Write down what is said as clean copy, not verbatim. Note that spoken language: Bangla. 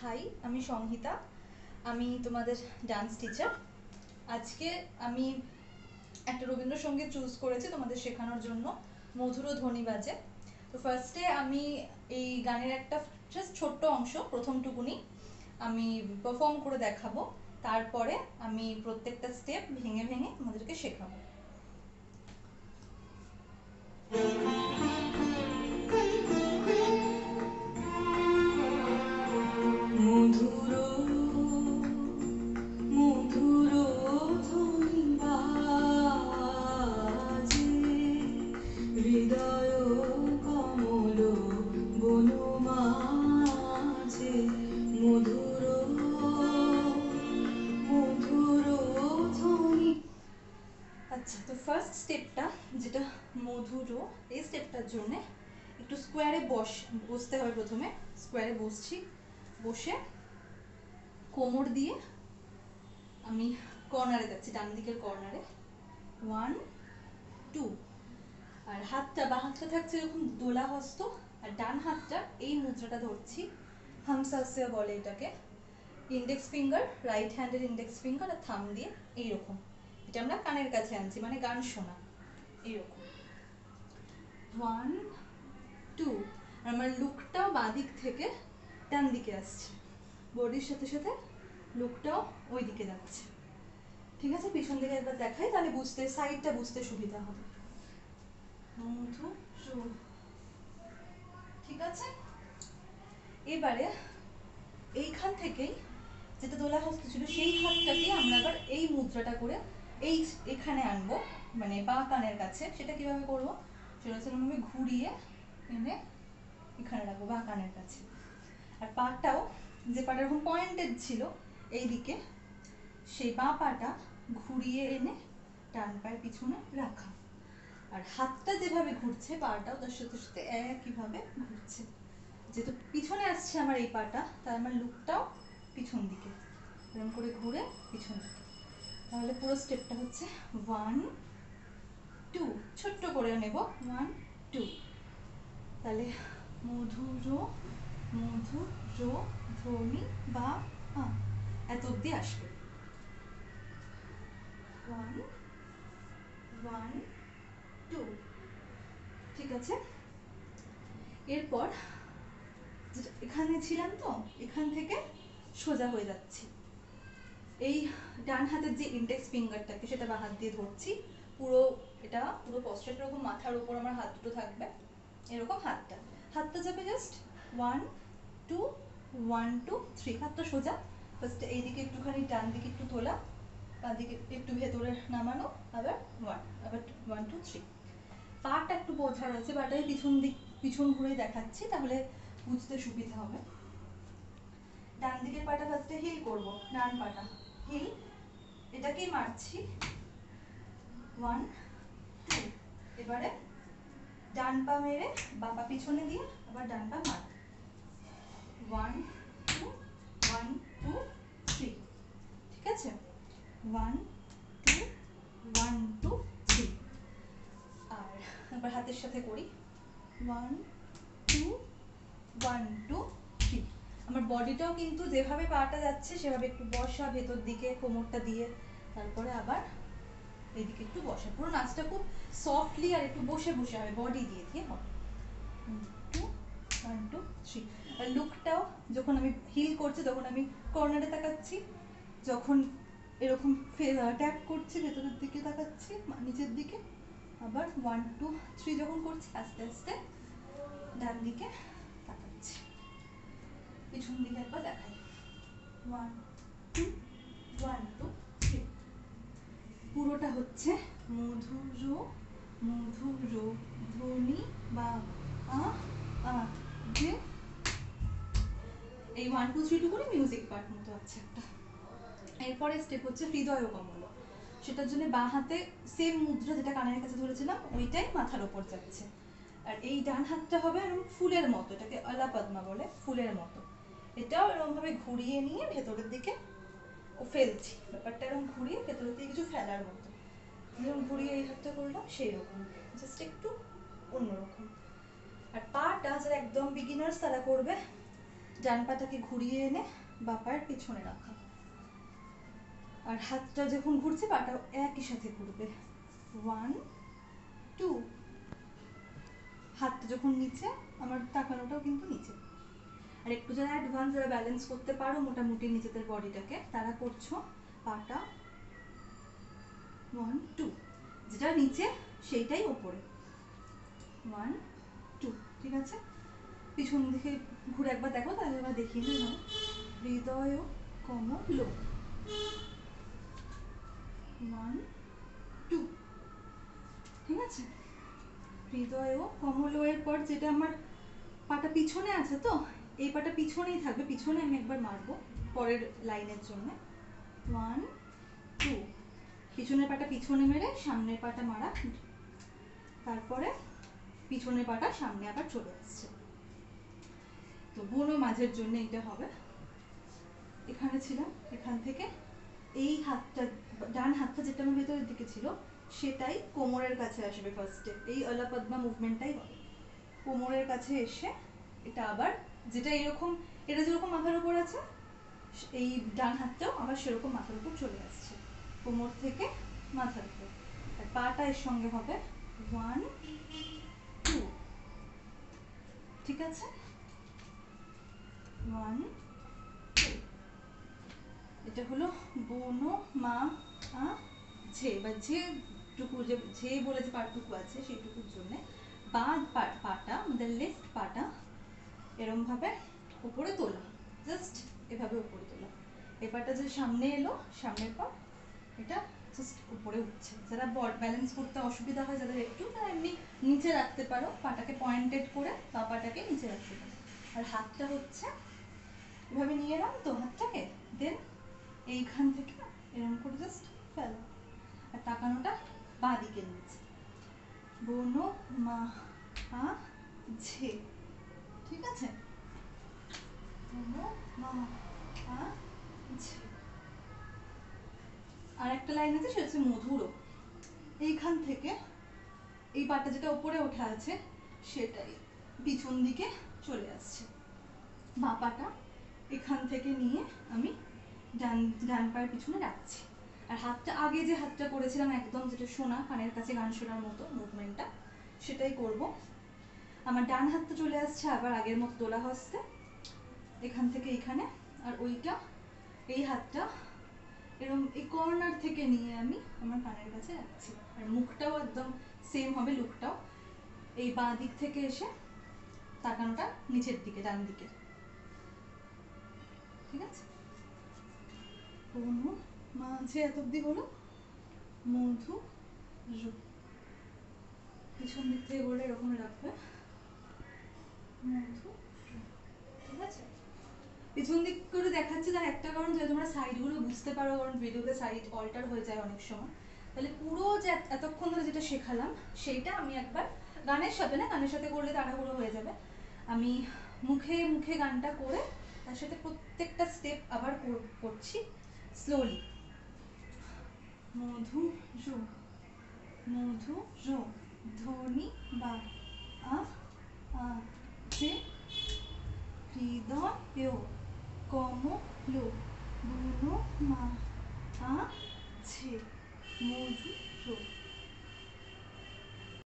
হাই, আমি সংহিতা। আমি তোমাদের ডান্স টিচার। আজকে আমি একটা রবীন্দ্রসঙ্গীত চুজ করেছি তোমাদের শেখানোর জন্য, মধুর ধ্বনি বাজে। তো ফার্স্টে আমি এই গানের একটা জাস্ট ছোট্ট অংশ, প্রথমটুকুনি আমি পারফর্ম করে দেখাবো। তারপরে আমি প্রত্যেকটা স্টেপ ভেঙে ভেঙে তোমাদেরকে শেখাবো। আচ্ছা, তো ফার্স্ট স্টেপটা যেটা মধুর, এই স্টেপটার জন্য একটু স্কোয়ারে বসতে হবে। প্রথমে স্কোয়ারে বসছি, বসে কোমর দিয়ে আমি কর্নারে যাচ্ছি, ডান দিকের কর্নারে। 1 2, আর হাতটা বা হাতটা থাকছে এরকম দোলা হস্ত, আর ডান হাতটা এই মুদ্রাটা ধরছি, হামসাসিয়া বলে এটাকে। ইন্ডেক্স ফিঙ্গার, রাইট হ্যান্ডের ইন্ডেক্স ফিঙ্গার আর থাম দিয়ে এইরকম, এটা আমরা কানের কাছে আনছি, মানে গান শোনা এইরকম। 1 2, আর আমার লুকটাও বাঁ দিক থেকে ডান দিকে আসছে, বডির সাথে সাথে লুকটাও ওই দিকে যাচ্ছে। ঠিক আছে, পিছন দিকে একবার দেখাই, তাহলে বুঝতে, সাইডটা বুঝতে সুবিধা হবে। ঠিক আছে, এবারে এইখান থেকেই যেটা দোলা হস্ত ছিল সেই হাতটাকে আমরা আবার এই মুদ্রাটা করে এই এখানে আনবো, মানে বাঁ কানের কাছে। সেটা কিভাবে করবো, সেটা হচ্ছে আমি ঘুরিয়ে এনে এখানে রাখবো বাঁ কানের কাছে। আর পাটাও, যে পাটা এরকম পয়েন্টেড ছিল এই দিকে, সেই বাঁ পাটা ঘুরিয়ে এনে ডান পায়ের পিছনে রাখা। আর হাতটা যেভাবে ঘুরছে, পাটাও তার সাথে সাথে একইভাবে ঘুরছে। যেহেতু পিছনে আসছে আমার এই পাটা, তাই আমার লুকটাও পিছন দিকে এরকম করে ঘুরে পিছন দিকে। তাহলে পুরো স্টেপটা হচ্ছে 1 2, ছোট্ট করে নেব 1 2। তাহলে মধুর মধুর ধ্বনি বা এত অব্দি আসবে। 1 1 2, ঠিক আছে। এরপর এখানে ছিলাম তো, এখান থেকে সোজা হয়ে যাচ্ছি। এই ডান হাতের যে ইন্ডেক্স ফিঙ্গারটাকে, সেটা বাঁ হাত দিয়ে ধরছি। পুরো এটা পুরো পশ্চাৎ এরকম, মাথার উপর আমার হাত দুটো থাকবে এরকম। হাতটা যাবে জাস্ট 1 2 1 2 3, হাতটা সোজা। ফার্স্ট এইদিকে একটুখানি ডান দিকে একটু তোলা, বাঁ দিকে একটু ভেতরে নামানো, আবার 1, আবার 1 2 3। পাটা একটু বোঝার আছে, পাটাই পিছন ঘুরে দেখাচ্ছি, তাহলে বুঝতে সুবিধা হবে। ডান দিকের পাটা ফার্স্টে হিল করব, ডান পাটা হিল, এটাকেই মারছি 1 2। এবারে ডান পা মেরে বাঁ পা পিছনে দিয়ে আবার ডান পা মার 1 2 1 2 3। ঠিক আছে, 1 2 1 2 3। আর এবার হাতের সাথে করি 1 2 1 2 3। আমার বডিটাও কিন্তু যেভাবে পাটা যাচ্ছে সেভাবে একটু বসা, ভেতর দিকে কোমরটা দিয়ে, তারপরে আবার এদিকে একটু বসা। পুরো নাচটা খুব সফটলি আর একটু বসে বসে হবে, বডি দিয়ে দিয়ে হবে। 2 1 2 3। আর লুকটাও যখন আমি হিল করছি তখন আমি কর্নারে তাকাচ্ছি, যখন এরকম ট্যাপ করছি ভেতরের দিকে তাকাচ্ছি, নিচের দিকে। আবার 1 2 3 যখন করছি আস্তে আস্তে ডান দিকে তাকাচ্ছি। পিছন দিকে একবার দেখাই 1 2 1 2 3। পুরোটা হচ্ছে মধুর ধ্বনি বা যে এই 1 2 3 টুকুনি মিউজিক পার্ট মতো আছে একটা। এরপরে স্টেপ হচ্ছে হৃদয় কমল। সেটার জন্য বাঁ হাতে সেম মুদ্রা যেটা কানের কাছে ধরেছিলাম ওইটাই মাথার উপর যাচ্ছে। আর এই ডান হাতটা হবে এরকম ফুলের মতো, এটাকে আলাপদ্মা বলে, ফুলের মতো। এটাও এরকম ভাবে ঘুরিয়ে নিয়ে ভেতরের দিকে ফেলছি, ব্যাপারটা এরকম ঘুরিয়ে ভেতরের দিকে কিছু ফেলার মতো। যেরকম ঘুরিয়ে এই হাতটা করলাম সেই রকম, জাস্ট একটু অন্যরকম। আর পাটা যারা একদম বিগিনার্স তারা করবে ডান পাটাকে ঘুরিয়ে এনে বাঁ পায়ের পেছনে রাখা, আর হাতটা যখন ঘুরছে পাটাও একই সাথে ঘুরবে। 1 2। হাতটা যখন নিচে, আমার তাকানোটাও কিন্তু নিচে। আর একটু যারা অ্যাডভান্স, যারা ব্যালেন্স করতে পারো মোটামুটি নিজেদের বডিটাকে, তারা করছো পাটা 1 2, যেটা নিচে সেইটাই ওপরে। 1 2, ঠিক আছে? পিছন দিকে ঘুরে একবার দেখো, তাহলে এবার দেখিয়ে নিই। হৃদয় কমল 1 2, ঠিক আছে? হৃদয় কমল এর পর যেটা আমার পাটা পিছনে আছে, তো এই পাটা পিছনেই থাকবে, পিছনে আমি একবার মারবো পরের লাইনের জন্য। 1 2, পিছনের পাটা পিছনে মেরে সামনের পাটা মারা, তারপরে পিছনের পাটা সামনে আবার চলে আসছে। তো বুনো মাঝের জন্য এটা হবে। এখানে ছিলাম, এখান থেকে এই হাতটা, ডান হাতটা যেটা আমার ভেতরের দিকে ছিল সেটাই কোমরের কাছে আসবে ফার্স্টে। এই আলা পদ্মা মুভমেন্টটাই হবে। কোমরের কাছে এসে এটা আবার, যেটা এরকম, এটা যেরকম মাথার উপর আছে, এই ডান হাতটাও আবার সেরকম মাথার উপর চলে আসছে, কোমর থেকে মাথার উপর। আর পাটা এর সঙ্গে হবে 1 2, ঠিক আছে? 1 2। এটা হলো বোনো মা ঝে, বা যেটুকু, যে বলে যে পাটটুকু আছে সেইটুকুর জন্য বা পাটা, আমাদের লেফট পাটা এরম ভাবে উপরে তোলা, জাস্ট এভাবে উপরে তোলা। এই পাটা যে সামনে এলো, সামনের পা এটা জাস্ট উপরে উঠছে। যারা ব্যালেন্স করতে অসুবিধা হয় যাদের একটু, তারা এমনি নিচে রাখতে পারো, পাটাকে পয়েন্টেড করে বা পাটাকে নিচে রাখতে পারো। আর হাতটা হচ্ছে এভাবে নিয়ে এলাম তো হাতটাকে, দেন এইখান থেকে এরকম করে জাস্ট ফেলো, আর তাকানোটা বাঁ দিকে নিচ্ছে। বোনো মা ঝে, ঠিক আছে? বোনো মা ঝে। আর একটা লাইন আছে, সেটা হচ্ছে মধুরও। এইখান থেকে এই পাটা যেটা উপরে ওঠা আছে সেটাই পিছন দিকে চলে আসছে। বাঁ পাটা এখান থেকে নিয়ে আমি ডান পায়ের পিছনে রাখছি। আর হাতটা আগে যে হাতটা করেছিলাম একদম, যেটা শোনা, কানের কাছে গান শোনার মতো মুভমেন্টটা, সেটাই করব। আমার ডান হাতটা চলে আসছে আবার আগের মতো দোলা হস্তে, এখান থেকে এখানে। আর ওইটা, এই হাতটা এরকম এই কর্নার থেকে নিয়ে আমি আমার কানের কাছে রাখছি। আর মুখটাও একদম সেম হবে, লুকটাও এই বাঁ দিক থেকে এসে তাকানোটা নিচের দিকে, ডান দিকে, ঠিক আছে? কোনো মাঝে এত অব্দি হলো মধু রু, পিছন দিক থেকে বলে এরকম রাখবে মধু, ঠিক আছে? পিছন দিক করে দেখাচ্ছি তার একটা কারণ, যে তোমরা সাইডগুলো বুঝতে পারো, কারণ ভিডিওতে সাইড অল্টার হয়ে যায় অনেক সময়। তাহলে পুরো যে এতক্ষণ ধরে যেটা শেখালাম সেইটা আমি একবার গানের সাথে, না গানের সাথে করলে তাড়াহুড়ো হয়ে যাবে, আমি মুখে মুখে গানটা করে তার সাথে প্রত্যেকটা স্টেপ আবার করছি স্লোলি। মধু রো, মধু রো, ধ্বনি বা